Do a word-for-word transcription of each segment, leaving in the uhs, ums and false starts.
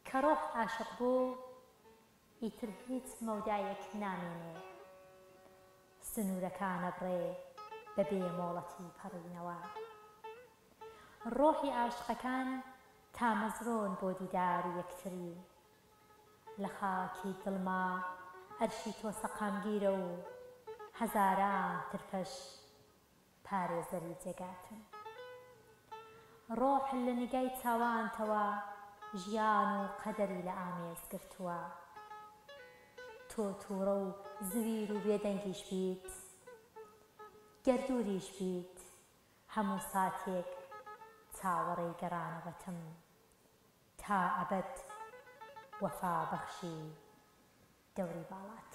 کە ڕۆح عاشق بوو ئیتر هیچ مەودایەک نامێنێ، سنوورەکانە بڕێ بەبێ مۆڵەتی پەڕینەوە. ڕۆحی عاشقەکان تامەزرۆن بۆ دیداری یەکتری، لە خاکی دڵما ئەرشی تۆ سەقامگیرە و هەزاران ترپەش پارێزەری جێگاتن. ڕۆح لە نیگای چاوانتەوە ژیان و قەدەری لە ئامێز گرتووە. تۆ تووڕە و زویر و بێدەنگیش بیت، گەردووریش بیت، هەموو ساتێک چاوەڕێی گەڕانەوەتم، تا ئەبەد وەفا بەخشی دەوری باڵات.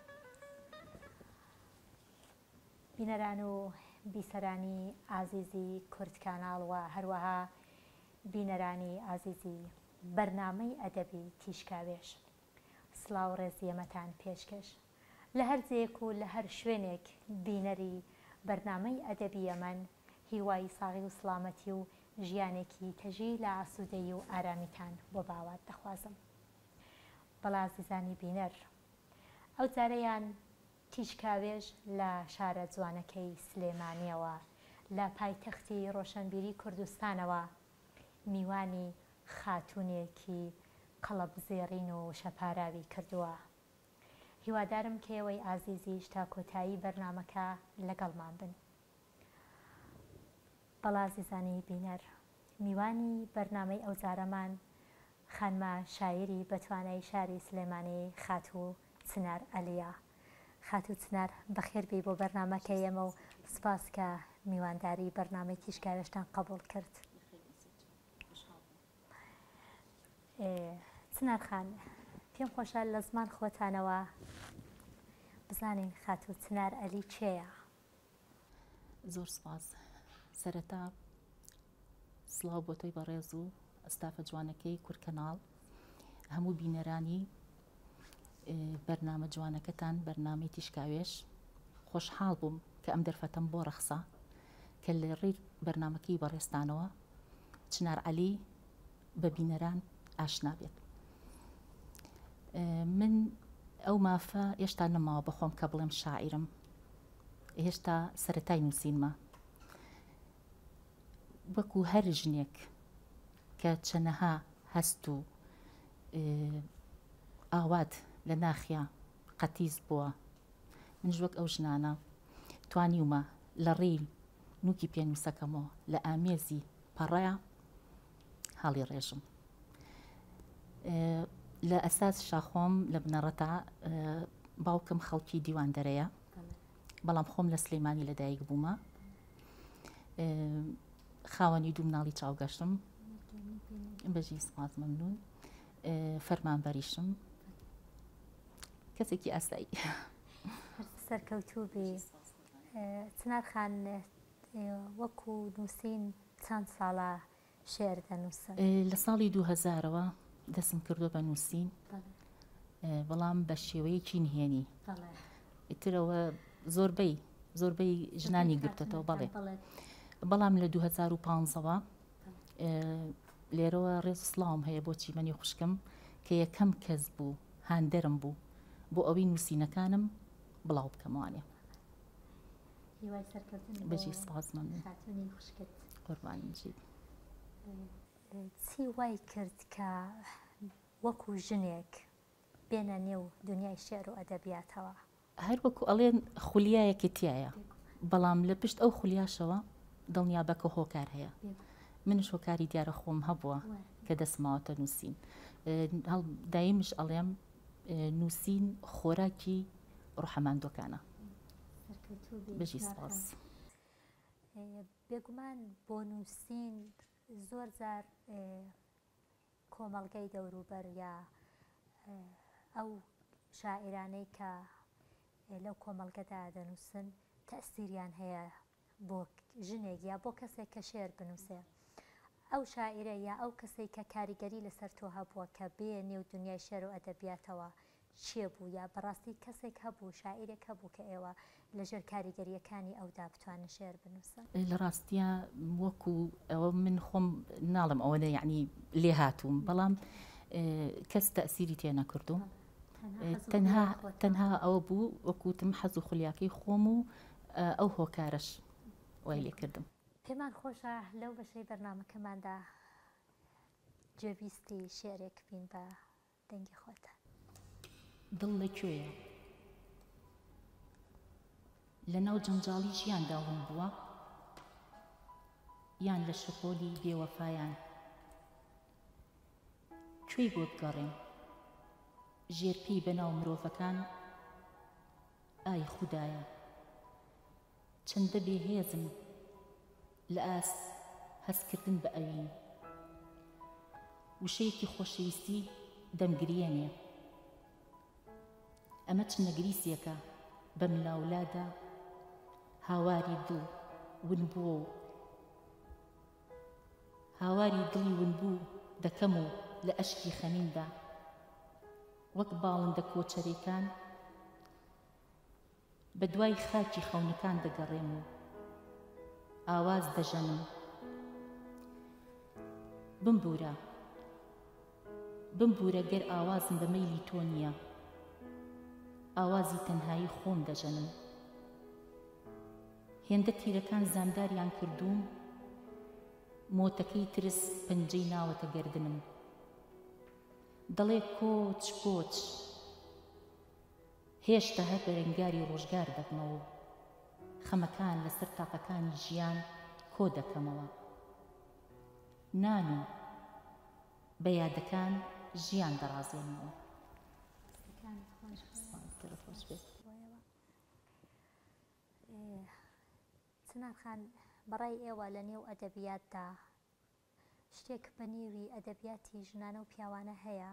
بینەران و بیسەرانی ئازیزی کورد کاناڵ و هەروەها بینەرانی ئازیزی بەرنامەی ئەدەبی تیشکاوێش، سڵاو ڕێزی ئەمەتان پێشکەش. لە هەر جێیەک و لە هەر شوێنێک بینەری بەرنامەی ئەدەبی ئەمەن، هیوای ساغی و سڵامەتی و ژیانێکی تەژی لە ئاسوودەیی و ئارامیتان بۆ باوات دەخوازم. بەڵا عزیزانی بینەر، ئەو جارەیان تیشکاوێژ لە شارە جوانەکەی سلێمانیەوە لە پایتەختی ڕۆشنبیری کوردستانەوە میوانی خاتوونێکی قەڵەبزێڕین و شەپاراوی کردووە. هیوادارم کە ئێوەی ئازیزیش تا کۆتایی بەرنامەکە لەگەڵمان بن. بەڵا عزیزانی بینەر، میوانی بەرنامەی ئەو جارەمان خانمە شاعیری بەتوانای شاری سلێمانی خاتوو چنار ئەلیە. خاتوو چنار بەخێر بێی بۆ بەرنامەکەی ئێمە و سپاس کە میوانداری بەرنامەی تیشکاوێشتان قبول کرد. چنار خان، پێم خۆشە لە زمان خۆتانەوە بزانین خاتوو چنار ئەلی کێیە؟ زۆر سپاس. سەرەتا سڵاو بۆ تۆی بەڕێز و ئەستافە جوانەکەی کورد کەناڵ، هەموو بینەرانی بەرنامە جوانەکەتان، بەرنامەی تیشکاوێش. خۆشحاڵ بووم کە ئەم دەرفەتەم بۆ ڕەخسا کە لە ڕێی بەرنامەکەی بەڕێستانەوە چنار عەلی بە بینەران ئاشنا بێت. من ئەو مافە هێشتا نەماوە بەخۆم کە بڵێم شاعیرم، هێشتا سەرەتای نووسینمە. وەکو هەر ژنێک کە چەنەها هەست و ئاوات لە ناخیا قەتیز بووە، منش وەک ئەو ژنانە توانیومە لە ڕێی نوکی پێنووسەکەمەوە لە ئامێزی پەڕەیە هەڵی ڕێژم. لە ئەساس شاخۆم لە بنەڕەتا باوکم خەڵکی دیوان دەرەیە، بەڵام خۆم لە سلێمانی لەدایک بوومە. خاوەنی دوو مناڵی چاوگەشتم، بەژی سپاس مەمنون، فەرمانبەریشم، کەسێکی ئاسایی. سەرکەوتوو بێ. چنار خان، وەکو نووسین چەند ساڵە شێر دەنووسن؟ لە ساڵی دوو هەزارەوە دەستم کردووە بە نووسین، بەڵام بە شێوەیەکی نهێنی. ئیترەوە زۆربەی زۆربەی ژنانی گرتەوە. بەڵێ، بەڵام لە دوو هەزار و پانزەوە لێرەوە ڕێز سڵاوم هەیە بۆ چیمەنی خوشکم کە یەکەم کەس بوو هاندەرم بوو بۆ ئەوەی نووسینەکانم بڵاو بکەمەوانێ. بەژی سپاس مەمنون. قوربانیجی. چی وای کرد کە وەکو ژنێک بێنە نێو دنیای شێر و ئەدەبیاتەوە؟ هەر وەکو ئەڵێن خولیایەکی تایە، بەڵام لە پشت ئەو خولیاشەوە دڵنیابەکە هۆکار هەیە. منش هۆکاری دیارە خۆم هەبووە کە دەسماوەتە نووسین. دایمش ئەڵێم نووسین خۆراکی ڕوحەماندۆکانە. بەژی سپاس. بێگومان بۆ نووسین زۆر جار کۆمەڵگەی دەوروبەر یا ئەو شاعیرانەی کە لەو کۆمەڵگەدا دەنووسن تەسیریان هەیە بۆ ژنێک یا بۆ کەسێک کە شێر بنووسێ. ئەو شاعیرە یا ئەو کەسێک کە کاریگەری لەسەر تۆ هەبووە کە بێ نێو دنیای شێر و ئەدەبیاتەوە چیە بوو؟ یا بەڕاستی کەسێک هەبوو، شاعیرێک هەبوو کە ئێوە لەژێر کاریگەریەکانی ئەودا بتوانن شێر بنووسن؟ لە ڕاستیە وەکو ئەوە من خۆم ناڵم ئەوەنە یعنی لێ هاتووم، بەڵام کەس تەئسیری تێ نەکردو تەنها تەنها ئەوە بوو وەکوتم حەز و خولیاکەی خۆم و ئەو هۆکارش وای لێ کردم. پێمان خۆشە لەو بەشەی بەرنامەکەماندا جێویستی شێعرێک بین بە دەنگی خۆتە. دڵ لەکوێیە لە ناو جەنجاڵی ژیاندا ون بووە یان لە شقۆلی بێوەفایان کوێی بۆ بگەڕێم ژێرپێی بەناو مرۆڤەکان ئای خودایە چەندە بێهێزم لە ئاس هەستکردن بە ئەوین وشەیەکی خۆشەویستی دەمگرێنێ ئەمە چ نەگریسیەکە بە ملاولادا هاواری دڵ ونبووە و هاواری دڵی ونبوو دەکەم و لە ئەشکی خەمیندا وەک باڵندە کۆچەریکان بە دوای خاکی خەونەکان دەگەڕێم و ئاواز دەژەنم بمبورە بمبورە گەر ئاوازم بە مەیلی تۆ نییە ئاوازی تەنهایی خۆم دەژەنم هێندە تیرەکان زانداریان کردووم مۆتەکەی ترس پەنجەی ناوەتە گەردنم دەڵێ کۆچ کۆچ هێشتا هەر بەرەنگاری ڕۆژگار دەبمەوە خەمەکان لەسەر تاقەکانی ژیان کۆ دەکەمەوە نان و بە یادەکان ژیان دەڕازێنەوە. چنار خان بەڕای ئێوە لە نێو ئەدەبیاتدا شتێک بە نێوی ئەدەبیاتی ژنانە و پیاوانە هەیە؟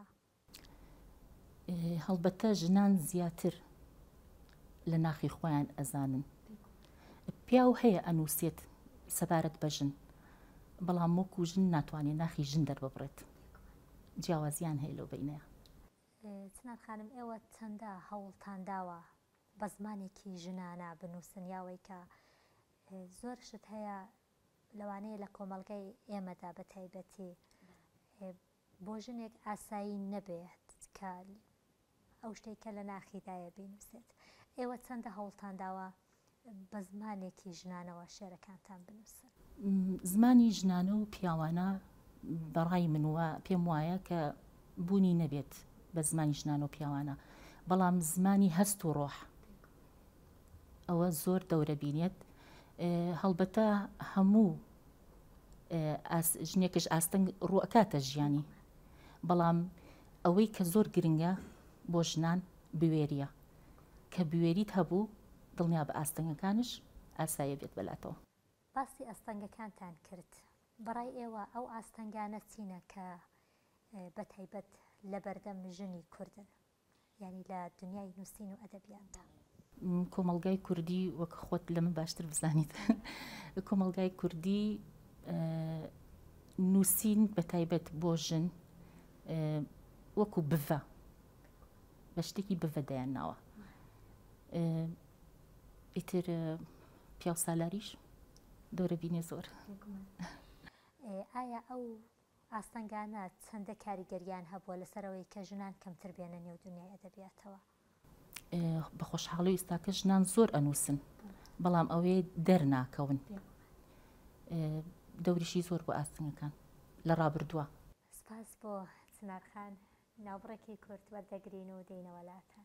هەڵبەتە ژنان زیاتر لە ناخی خۆیان ئەزانن پیا و هەیە ئەنووسێت سەبارەت بە ژن بەڵام وەکو ژن ناتوانێت ناخی ژن دەرببڕێت جیاوازیان هەیە لەو بینەیە. چنار خانم ئێوە چەندە هەوڵتان داوە بە زمانێکی ژنانە بنووسن یاوەی کە زۆر شت هەیە لەوانەیە لە کۆمەڵگەی ئێمەدا بە تایبەتی بۆ ژنێک ئاسایی نەبێت کە ئەو شتێکە لە ناخیدایە بینووسێت. ئێوە چەندە هەوڵتان داوە بە زمانێکی ژنانەوە شێعرەکانتان بنووسن؟ زمانی ژنانە و پیاوانە بەڕای من وە پێم وایە کە بوونی نەبێت بە زمانی ژنان و پیاوانە بەڵام زمانی هەست و ڕۆح ئەوە زۆر دەورە بینێت. هەڵبەتە هەموو ژنێکش ئاستەنگ ڕوئەکاتە ژیانی بەڵام ئەوەی کە زۆر گرنگە بۆ ژنان بوێریە کە بوێریت هەبوو دڵنیا بە ئاستەنگەکانش ئاسایە بێت بەلاتەوە. باسی ئاستەنگەکانتان کرد بەڕای ئێوە ئەو ئاستەنگانە چینە کە بە تایبەت لە بەردەم ژنی کوردن یعنی لە دنیای نووسین و ئەدەبیاتدا؟ کۆمەڵگای کوردی وەک خۆت لە من باشتر بزانیت کۆمەڵگای کوردی نووسین بە تایبەت بۆ ژن وەکو بڤە بە شتێکی بڤە دەیانناوە. ئیتر پیا و سالاریش دەورە بینێ زۆر. ئایا ئەو ئاستەنگانە چەندە کاریگەریان هەبووە لەسەرەوەی کە ژنان کەمتر بێنە نێو دنیای ئەدەبیاتەوە؟ بە خۆشحاڵی ئێستاکە ژنان زۆر ئەنووسن بەڵام ئەوەی دەرناکەون دەوریشی زۆر بۆ ئاستەنگەکان لە ڕابردووە. سپاس بۆ چنارخان ناوبڕێکی کورد وەردەگرین و دێینەوە لاتە.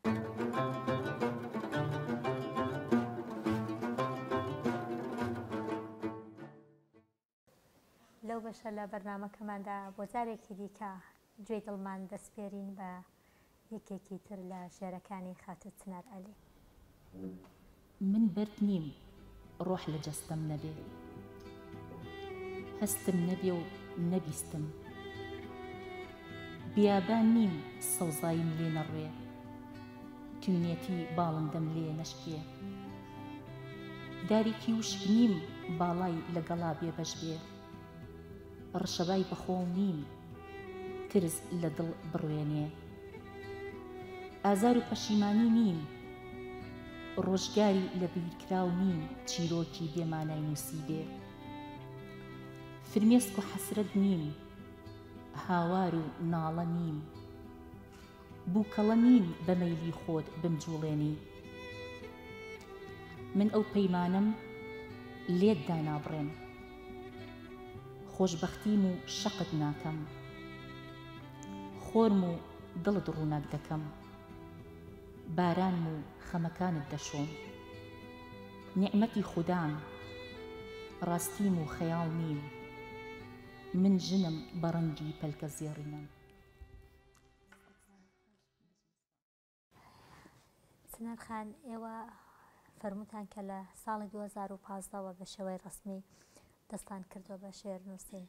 لەو بەشە لە بەرنامەکەماندا بۆ جارێکی دیکە گوێی دڵمان دەسپێرین بە یەکێکی تر لە شێعرەکانی خاتوو چنار عەلی. من بەرد نیم ڕۆح لە جەستەم نەبێ هەستم نەبێ و نەبیستم بیابان نیم سەوزایم لێ نەڕوێ توێنێتی باڵندەم لێ نەشکێ دارێکی وشک نیم باڵای لەگەڵا بێ بەش بێ ڕشەبای بەخۆم نیم ترس لە دڵ بڕوێنێ ئازار و پەشیمانی نیم ڕۆژگاری لە بیرکراو نیم چیرۆکی بێمانای نووسی بێ فرمێسک و حەسرەت نیم هاوار و ناڵە نیم بووکەڵە نیم بە مەیلی خۆت بمجوڵێنی من ئەو پەیمانم لێت دانابڕێم خۆشبەختیم و شەقت ناکەم خۆرم و دڵت ڕووناک دەکەم بارانم و خەمەکانت دەشۆم نیعمەتی خودام ڕاستیم و خەیاڵ نیم من ژنم بە ڕەنگی پەلکە زێڕینم. چنار خان ئێوە فەرمووتان کە لە ساڵی دوو هەزار و پانزدەوە بە شێوەی ڕسمی دەستان کردووە بە شێعر نووسین.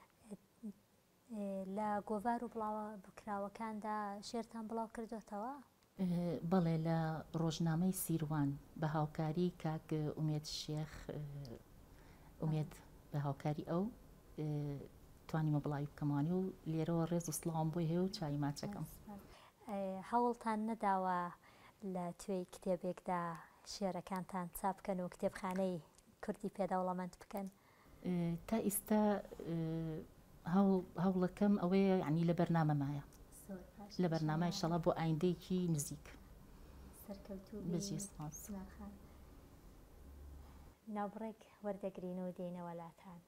لە گۆڤار و بڵاو بکراوەکاندا شێرتان بڵاو کردوێتەوە؟ بەڵێ لە ڕۆژنامەی سیروان بە هاوکاری کاک ئومێد شێخ ئومێد بە هاوکاری ئەو توانیمە بڵاوی بکەمانی و لێرەوە ڕێز و سڵاوم بۆی هەیە و چای ماچەکەم. هەوڵتان نەداوە لە توێی کتێبێکدا شێعرەکانتان چاپ بکەن و کتێبخانەی کوردی پێداوڵەمەند بکەن؟ تا ئێستا هەوڵەکەم ئەوەیە یعنی لە بەرنامەمایە لە بەرنامای شەڵا بۆ ئایندەیەکی نزیک. بەجێ سپاس. ناوبڕێک وەردەگرین و دێنەوە لاتان.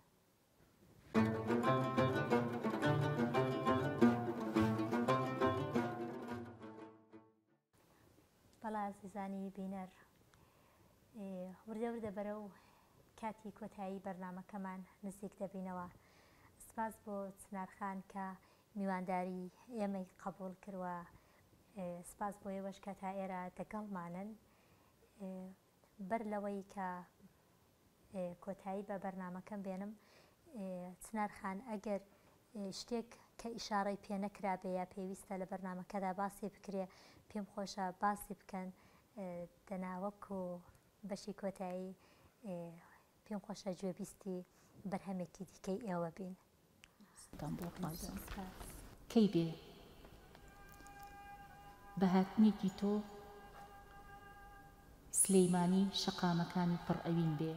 بەڵا عزیزانی بینەر، وردە وردە بەرە و کاتی کۆتایی بەرنامەکەمان نزیک دەبینەوە. سپاس بۆ چنارخان کە میوانداری ئێمەی قبول کردووە. سپاس بۆ ئێوەش کە تا ئێرە دەگەڵمانن. بەر لەوەی کە کۆتایی بە بەرنامەکەم بێنم، چنارخان ئەگەر شتێک کە ئیشارەی پێ نەکرابێ یا پێویستە لە بەرنامەکەدا باسی بکرێ پێم خۆشە باسی بکەن. دەناوەک و بەشی کۆتایی پێم خۆشە گوێبیستی بەرهەمێکی دیکەی ئێوە بین. کەی بێ بە هاتنێکی تۆ سلەیمانی شەقامەکانی پڕ ئەوین بێ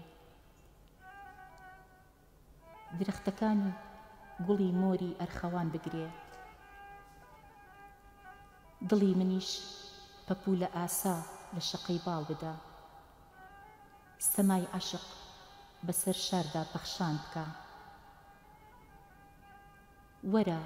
درەختەکان و گوڵی مۆری ئەرخەوان بگرێ دڵی منیش پەپوو لە ئاسا لە شەقەی باڵ بدە سەمای عەشق بەسەر شاردا پەخشان بکە وەرە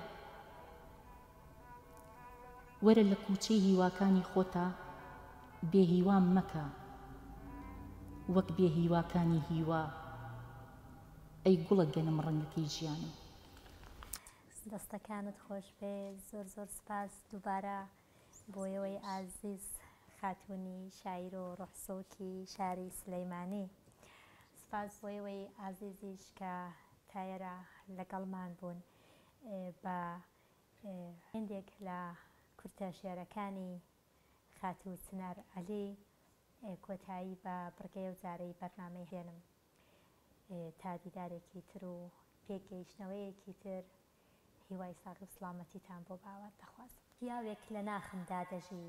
وەرە لە کووچەی هیواکانی خۆتا بێهیوام مەکە وەک بێهیواکانی هیوا ئەی گوڵە گەنم ڕەنگەکەی ژیانم. دەستەکانت خۆش بێ. زۆر زۆر سپاس دووبارە بۆ ئێوەی ئازیز خاتوونی شاعیر و ڕوحسۆکی شاری سلەیمانی. سپاس بۆ ئێوەی ئازیزیش کە تا ئێرە لەگەڵمان بوون. بە هێندێک لە کورتە شێعرەکانی خاتوو چنار عەلی کۆتایی بە بڕگەی و جارەی بەرنامەی هێنم. تا دیدارێکی تر و پێگەیشتنەوەیەکی تر هیوای ساغی و سڵامەتیتان بۆ باوەڕ دەخوازم. پیاوێک لە ناخمدا دەژی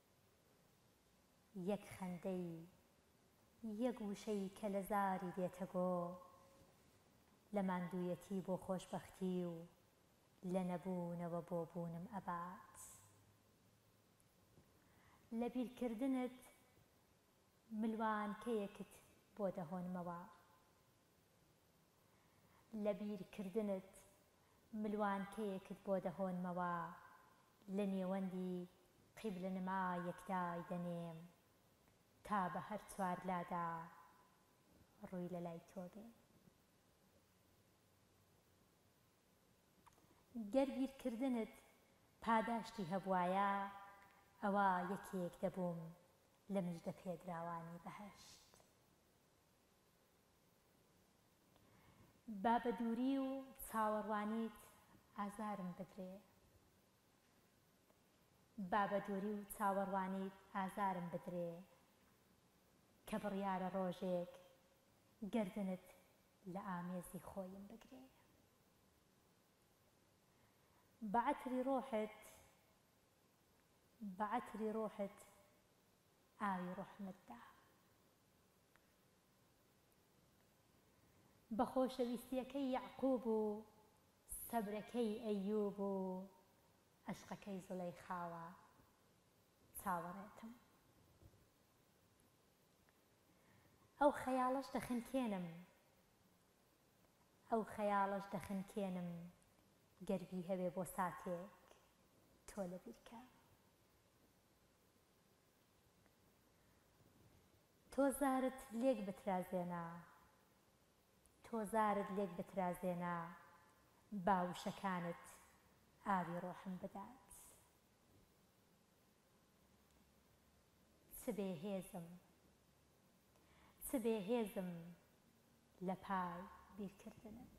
یەک خەندەی یەک وشەی کە لە زاری دێتە گۆ لە ماندوویەتی بۆ خۆشبەختی و لە نەبوونەوە بۆ بوونم ئەبات لە بیرکردنت ملوانکەیەکت بۆ دەهۆنمەوە لە بیرکردنت ملوانکەیەکت بۆ دەهۆنمەوە لە نێوەندی قیبلە نما یەکدای دەنێم تا بە هەر چوار لادا ڕووی لە لای تۆ بێ گەر بیرکردنت پاداشتی هەبوایە ئەوە یەکێک دەبووم لە مژدە پێدراوانی بەهەشت با بە دووری و چاوەڕوانیت ئازارم بدرێ با بە دووری و چاوەڕوانیت ئازارم بدرێ کە بڕیارە ڕۆژێک گردنت لە ئامێزی خۆیم بگرێ بە عەتری ڕۆحت بە عەتری ڕۆحت ئاوی ڕوحمت دا بە خۆشەویستیەکەی یەعقوب و سەبرەکەی ئەیوب و عەشقەکەی زولەیخاوە چاوەڕێتم. ئەو خەیاڵەش دەخنکێنم ئەو خەیاڵەش دەخنکێنم گەربی هەبێ بۆ ساتێک تۆ لەبیرکە. تۆ زارت لێک بترازێنە تۆ زارت لێک بترازێنە باوشەکانت ئاوی ڕۆحم بدات. چ بێهێزم چ بێهێزم لە پای بیرکردنت.